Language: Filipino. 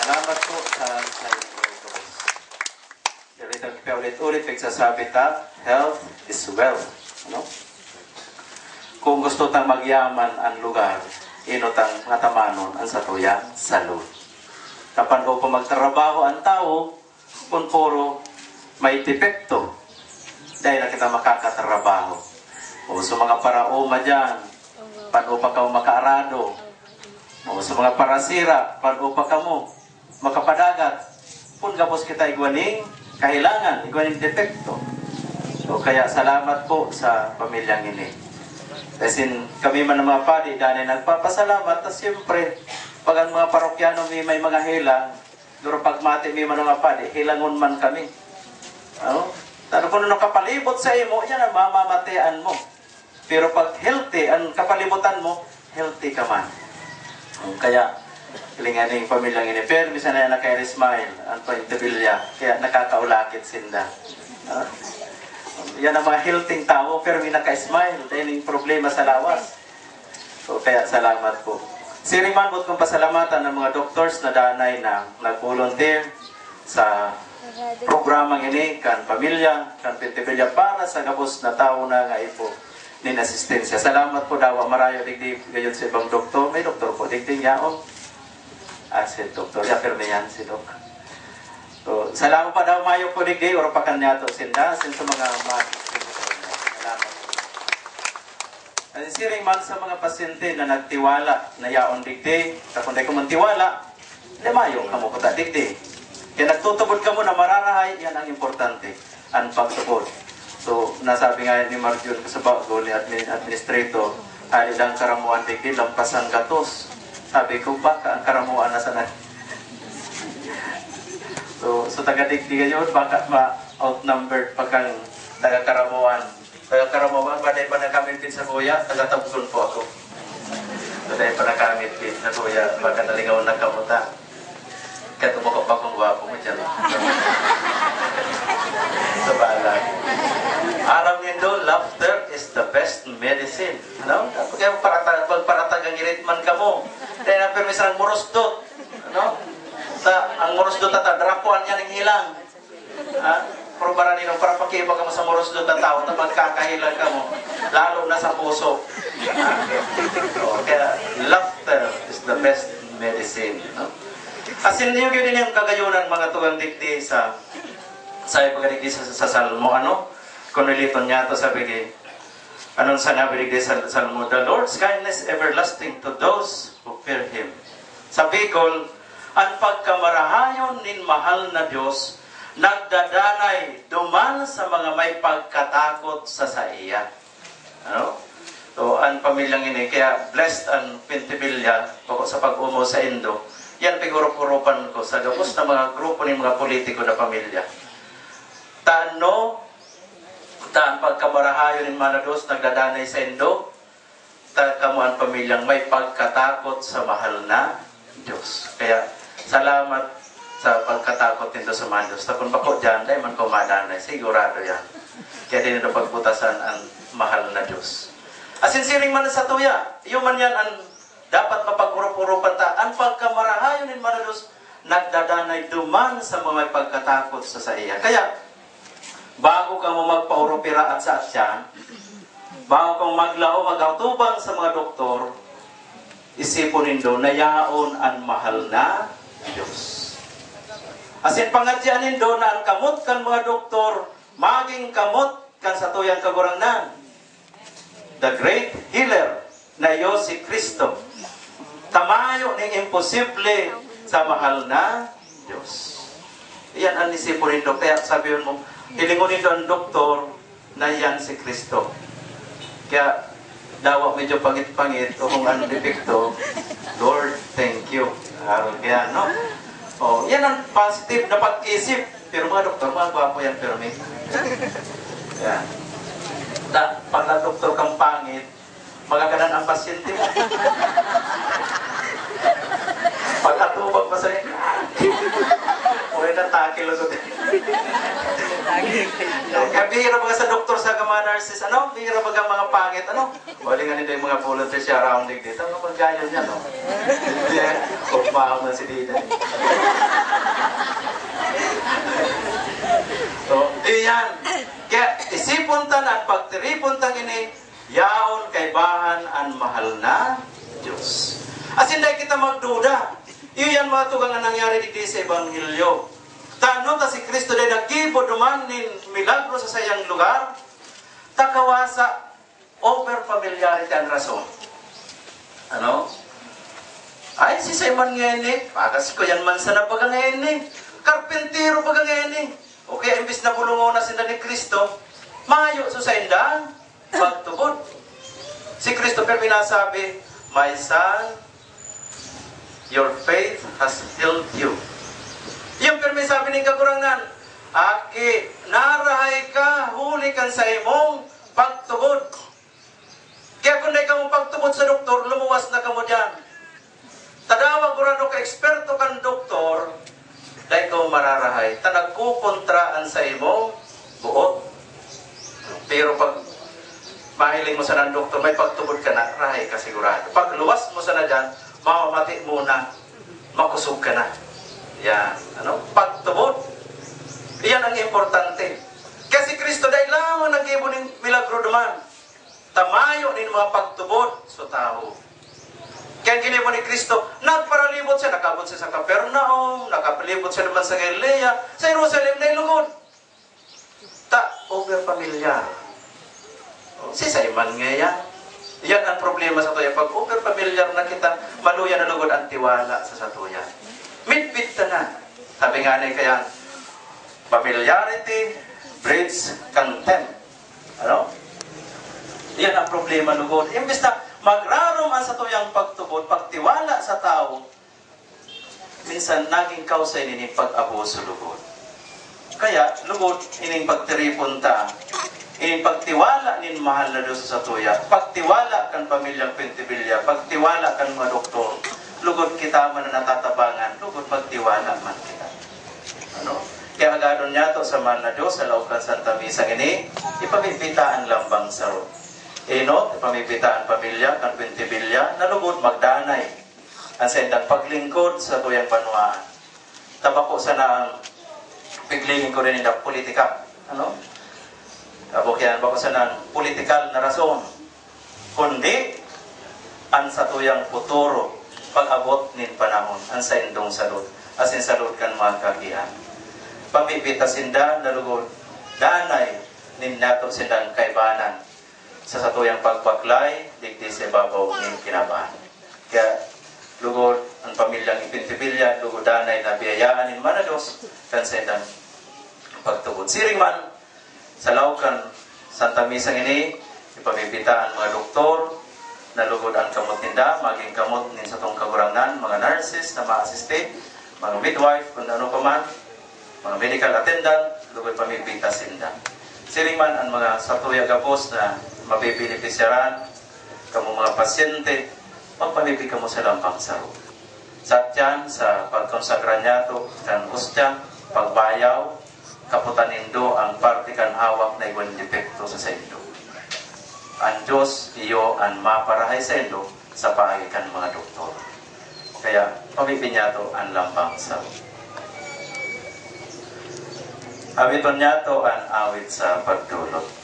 Salamat po sa ito. Ulit-ulit pagsasabi ta, health is wealth. Ano? Kung gusto tang magyaman ang lugar, inotang nga tamanon ang satuyan salud. Kapan ko pa magtrabaho ang tao, kung puro may depekto, dahil na kita makakatrabaho. O sa mga paraoma dyan, paano pa ka makaarado? O sa mga parasira, paano pa ka mo makapadagat? Kung gapos kita igwaning kahilangan, igwaning depekto. So kaya salamat po sa pamilyang ini. Kasi kami man ng mga padi, dahil nagpapasalamat, at siyempre, pag ang mga parokyano may mga hilang, pero pag mati may mga padi, hilangon man kami. Ano? Tano kung ano kapalibot sa imo, yan ang mamamatian mo. Pero pag healthy, ang kapalibutan mo, healthy ka man. Kaya, kilingan ng pamilyang ini. Pero minsan na naka-smile, ang pagdabilya, kaya nakakaulakit sinda. Yan ang mga healthy tao, pero may naka-smile, dahil yung problema sa lawas. So, kaya salamat po. Siriman po kong pasalamatan ng mga doctors na danay na nag-volunteer sa programang ini, kan pamilya, kan pintibilya, para sa gabos na tao na nga ipo nin asistensya. Salamat po daw, marayo digdig gayon sa ibang doktor. May doktor po, digdig yaon. Si doktor, yapir na yan si Dok. So, salamat pa daw mayo po digdig, or pa kanya to sinda, sin sa mga salamat. At siring man sa mga pasyente na nagtiwala na yaon digdig, kung di ko man tiwala, di mayo kamo ko ta digdig. Kaya nagtutubod ka mo na mararahay, yan ang importante, ang pagtubod. So, nasabi nga ni Marjun sa bago ni administrator, hali lang karamuan digdi, lampasan katos. Sabi ko, baka ang karamuan na sana. So taga-digdi yun, baka ma-outnumbered pa kang taga-karamuan. Taga-karamuan, baday pa nakamit din sa kuya, taga-tabukon po ako. Baday pa nakamit din sa kuya, baka nalingaw na kamuta. Kaya tumukok pa kong wapo mo dyan. Sa balag. Aram nindo, laughter is the best medicine. No? Kaya pagparatag ang iritman ka mo. Kaya na permis ang murusdot. No? Ang murusdot at drapuan niya ng hilang. Pero para nino, para pakiba ka mo sa murusdot at tao, na magkakahilang ka mo. Lalo na sa puso. Kaya laughter is the best medicine. No? Asin niyo yun yung kagayunan mga tugang digdi sa pagkadigdi sa Salmo. Kung niliton niya ito sabi kay anong sanabi digdi sa Salmo, the Lord's kindness everlasting to those who fear Him. Sa Bicol, ang pagkamarahayon nin mahal na Diyos nagdadanay duman sa mga may pagkatakot sa iya. So, ang pamilyang ini, kaya blessed ang Pintibilya sa pag-umo sa Indo. Yan pigurup-urupan ko sa gabos na mga grupo ng mga politiko na pamilya. Taan pagkamarahayon ng Manados nagdadanay sa Indo, kamuan pamilyang may pagkatakot sa mahal na Diyos. Kaya salamat sa pagkatakot nito sa Manados. Tapos bako dyan, dahil man kumadanay, sigurado yan. Kaya din ito pagputasan ang mahal na Diyos. Asinsiring man sa tuya, yung man yan ang dapat mapag-urup-urupan ta. Ang pagkamarahayon ng Manados nagdadanay duman sa mga pagkatakot sa iya. Kaya, bago ka mo magpaurupira at sa atyan, bago kang maglao, mag-autubang sa mga doktor, isipon nindo na yaon ang mahal na Diyos. Asin pangadyan nindo na ang kamot kan mga doktor, maging kamot kan sa tuyang kagurangnan. The great healer na iyo si Kristo. Tamayo ng imposible sa mahal na Diyos. Iyan ang isipon nindo. Kaya sabihin mo, hilingunin doon ang doktor na yan si Kristo. Kaya, dawa medyo pangit-pangit o kung ano depekto, Lord, thank you. Kaya, no? Yan ang positive na pag-isip. Pero mga doktor, mga gwapo yan, pero may. Yan. Pag na-doktor kang pangit, magaganan ang pasyente mo. Pag atubag pa sa'yo, uwi na atake lugod. Kaya bihira mga sa doktor sa mga nurses, ano? Bihira mga mga pangit, ano? Wali nga nito yung mga volunteers siya around dito. Ano pag ganyan niya, no? Hindi, kumaham na si Dina. So, iyan. Kaya isipon tan at pagtiripon tan ini, yaon kay bahan ang mahal na Diyos. As hindi kita magduda. Iyan mga tugang ang nangyari di sa Ebanghelyo. Tano ta si Kristo day naggibo duman nin milagro sa sayang lugar. Takawasa over familiarity ang rason. Ano? Ay, si Simon ngayani, pagas ko yan man sa napaga ngayani. Karpentero paga ngayani. Okay, imbis na bulungo na sila ni Kristo, mayo so sa indang pagtubod. Si Christopher pinasabi, "My son, your faith has healed you." Yung permi sabi ni kagurangan, "Aki, narahay ka, huli kan sa imong pagtubod." Kaya kung di ka mo pagtubod sa doktor, lumuwas na ka mo dyan. Tadawag kurano ka eksperto kan doktor, dahil ka mararahay, ta nagkukontraan sa imong buot. Pero pag mahiling mo sa ng doktor, may pagtubod ka na, rahay ka sigurado. Pag luwas mo sa na dyan, mamamati muna, makusog ka na. Yan, ano? Pagtubod. Yan ang importante. Kasi Kristo dahil lamang nag-ibo ng milagro duman. Tamayo nin mga pagtubod sa tao. Kaya ginibon ni Kristo, nagparalibot siya, nakabot siya sa Capernaum, nakapalibot siya naman sa Galilea, sa Jerusalem na ilugod. Over familiar. Si Simon nga yan. Yan ang problema sa tuya. Pag over familiar na kita, maluya na lugod ang tiwala sa satuya. Mitbit na. Sabi nga na kaya, familiarity breeds contempt. Ano? Yan ang problema lugod. Imbis na magrarom ang satuyang pagtubod, pagtiwala sa tao, minsan naging kausay nini pag-abuso lugod. Kaya, lugod, ining pagtiripon ta, ining pagtiwala nin mahal na Diyos sa tuya, pagtiwala kan pamilyang Pintibilya, pagtiwala kan mga doktor, lugod kita man na natatabangan, lugod pagtiwala man kita. Ano? Kaya agadon niya to sa mahal na Diyos, sa laukan Santa Misa ini, ipamipitaan lambang sarot. Ino, ipamipitaan pamilya, kan Pintibilya, na lugod magdanay. Ang sendang paglingkod sa tuyang panuaan. Tabako sa naang piglingin ko rin yung politika. Ano? Kabukyan ba ko sa nang politikal na rason. Kundi, ang sa tuyang futuro, pag-abot nin panahon, ang sa indong salud. Asin salud kan mga kagihan. Pamipita sinda, nalugod, danay, nin nato sindang kaibanan. Sa satuyang pagbaklay, digdi sa babaw nin kinabahan. Kaya, lugod, ang pamilyang Ipintibilya, lugod danay na biyayaan nin Manados, kan sindang pagtubod. Siring man, sa laukan Santa Misa ini, ipamipitaan mga doktor, na lugod ang kamot ninda, maging kamot nin sa tong kagurangan, mga nurses na ma-assiste, mga midwife, kung ano pa man, mga medical attendant, lugod pamipita sinda. Siring man ang mga satuya gapos na mabibinipisyaran, kamo mga pasyente, magpamipig kamo sa lampang saro. Satyan sa pagkonsagra niya to, kan ustya, pagbayaw, kaputan nindo ang parte kan hawak na iwan depekto sa sendo. Ang Diyos iyo ang maparahay sa sendo sa paagikan mga doktor. Kaya pamipin niya to ang lambang saro. Awiton niya to ang awit sa pagdulot.